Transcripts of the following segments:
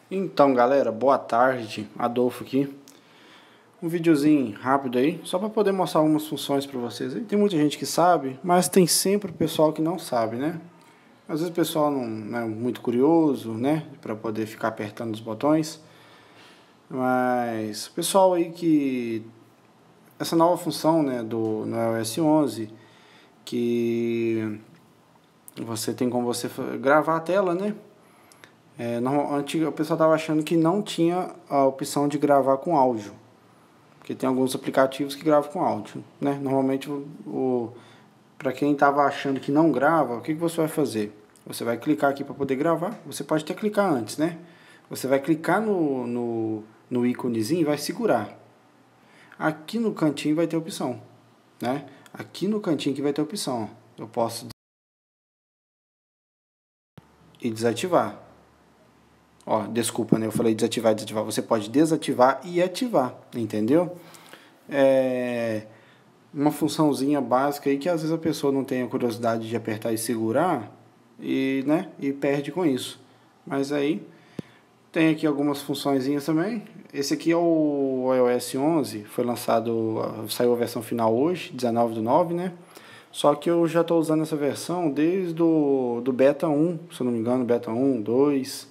Então, galera, boa tarde, Adolfo aqui. Um videozinho rápido aí, só para poder mostrar algumas funções para vocês. Tem muita gente que sabe, mas tem sempre o pessoal que não sabe, né? Às vezes o pessoal não é muito curioso, né, para poder ficar apertando os botões. Mas o pessoal aí que essa nova função, né, no iOS 11, que você tem como você gravar a tela, né? O pessoal estava achando que não tinha a opção de gravar com áudio, porque tem alguns aplicativos que gravam com áudio, né? Normalmente, para quem estava achando que não grava, o que você vai fazer? Você vai clicar aqui para poder gravar. Você pode até clicar antes, né? Você vai clicar no íconezinho e vai segurar. Aqui no cantinho vai ter opção, né? Aqui no cantinho que vai ter opção. Eu posso e desativar. Ó, desculpa, né? Eu falei desativar e desativar. Você pode desativar e ativar, entendeu? É uma funçãozinha básica aí que às vezes a pessoa não tem a curiosidade de apertar e segurar e, né, e perde com isso. Mas aí tem aqui algumas funçõezinhas também. Esse aqui é o iOS 11, foi lançado, saiu a versão final hoje, 19/9, né? Só que eu já estou usando essa versão desde do Beta 1, se eu não me engano, Beta 1, 2.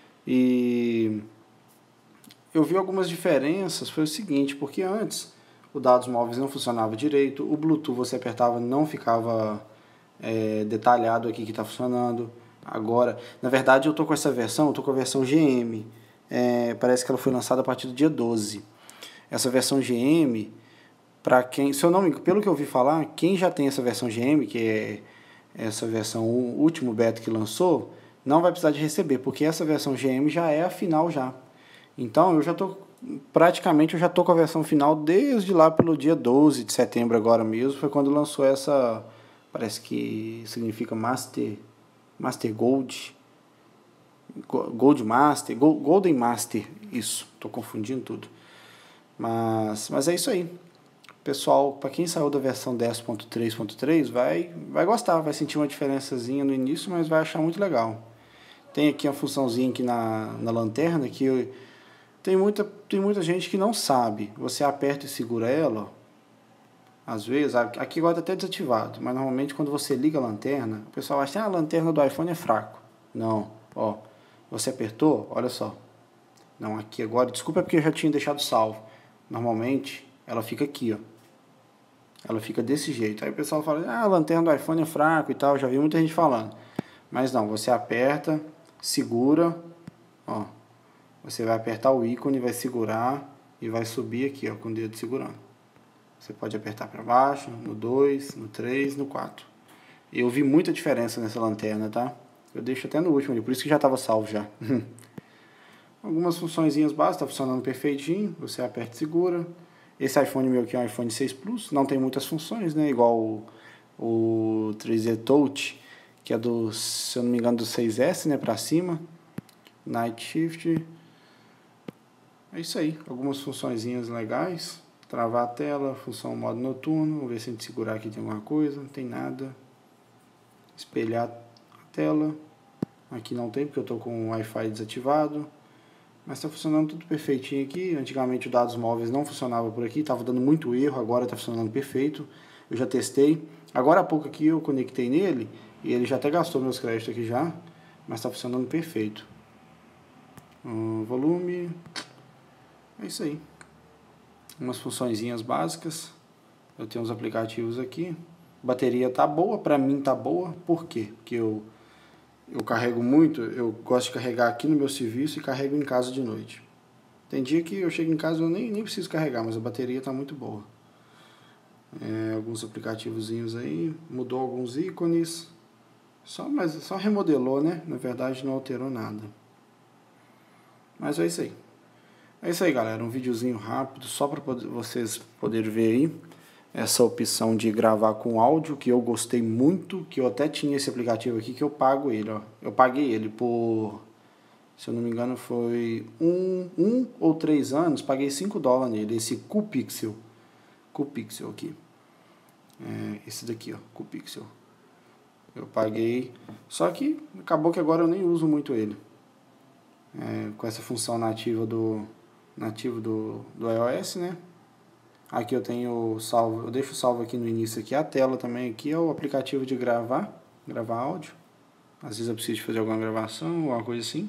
E eu vi algumas diferenças, foi o seguinte, porque antes o dados móveis não funcionava direito, o Bluetooth você apertava não ficava detalhado aqui que está funcionando. Agora, na verdade eu estou com essa versão, eu estou com a versão GM, parece que ela foi lançada a partir do dia 12. Essa versão GM, para quem, se eu não me, pelo que eu ouvi falar, quem já tem essa versão GM, que é essa versão o último beta que lançou, não vai precisar de receber, porque essa versão GM já é a final já. Então eu já tô praticamente eu já tô com a versão final desde lá pelo dia 12 de setembro agora mesmo, foi quando lançou essa, parece que significa Master Gold, Gold Master, Golden Master, isso, tô confundindo tudo. Mas é isso aí. Pessoal, para quem saiu da versão 10.3.3 vai gostar, vai sentir uma diferençazinha no início, mas vai achar muito legal. Tem aqui a funçãozinha aqui na lanterna que tem muita gente que não sabe. Você aperta e segura ela, às vezes, aqui agora está até desativado, mas normalmente quando você liga a lanterna, o pessoal acha que a lanterna do iPhone é fraco. Não, ó, você apertou, olha só. Não, aqui agora, desculpa porque eu já tinha deixado salvo. Normalmente, ela fica aqui, ó. Ela fica desse jeito. Aí o pessoal fala, a lanterna do iPhone é fraco e tal, já vi muita gente falando. Mas não, você aperta, segura, ó. Você vai apertar o ícone, vai segurar e vai subir aqui, ó, com o dedo segurando. Você pode apertar para baixo, no 2, no 3, no 4. Eu vi muita diferença nessa lanterna, tá? Eu deixo até no último ali, por isso que já estava salvo já. Algumas funçõezinhas básicas, tá funcionando perfeitinho. Você aperta e segura. Esse iPhone meu aqui é um iPhone 6 Plus, não tem muitas funções, né? Igual o 3D Touch, que é do, se eu não me engano, do 6S, né? Pra cima. Night Shift. É isso aí, algumas funçõezinhas legais. Travar a tela, função modo noturno. Vamos ver se a gente segurar aqui tem alguma coisa. Não tem nada. Espelhar a tela. Aqui não tem porque eu estou com o Wi-Fi desativado. Mas está funcionando tudo perfeitinho aqui. Antigamente o dados móveis não funcionava por aqui, estava dando muito erro, agora está funcionando perfeito. Eu já testei. Agora há pouco aqui eu conectei nele e ele já até gastou meus créditos aqui já, mas está funcionando perfeito. Volume. É isso aí. Umas funçõezinhas básicas. Eu tenho uns aplicativos aqui. A bateria tá boa, para mim tá boa. Por quê? Porque eu carrego muito, eu gosto de carregar aqui no meu serviço e carrego em casa de noite. Tem dia que eu chego em casa e eu nem preciso carregar, mas a bateria está muito boa. Alguns aplicativozinhos aí, mudou alguns ícones, mas só remodelou, né? Na verdade não alterou nada. Mas é isso aí. É isso aí, galera, um videozinho rápido, só para vocês poderem ver aí essa opção de gravar com áudio, que eu gostei muito, que eu até tinha esse aplicativo aqui, que eu pago ele, ó. Eu paguei ele por, se eu não me engano, foi um ou 3 anos, paguei $5 nele, esse QPixel aqui. Esse daqui, ó, QPixel. Eu paguei, só que acabou que agora eu nem uso muito ele. com essa função nativa nativo do iOS, né? Aqui eu tenho salvo, eu deixo salvo aqui no início aqui a tela também, aqui é o aplicativo de gravar áudio. Às vezes eu preciso fazer alguma gravação, alguma coisa assim.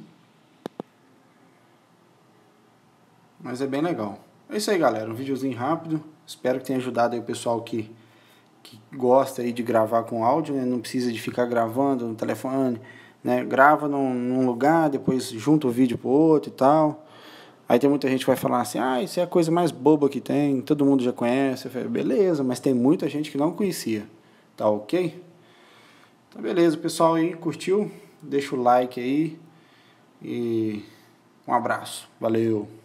Mas é bem legal. É isso aí, galera, um videozinho rápido. Espero que tenha ajudado aí o pessoal que gosta aí de gravar com áudio, né? Não precisa de ficar gravando no telefone, né? Grava num lugar, depois junta o vídeo pro outro e tal. Aí tem muita gente que vai falar assim, isso é a coisa mais boba que tem, todo mundo já conhece. Eu falei, beleza, mas tem muita gente que não conhecia, tá ok? Então beleza, pessoal aí, curtiu? Deixa o like aí e um abraço, valeu!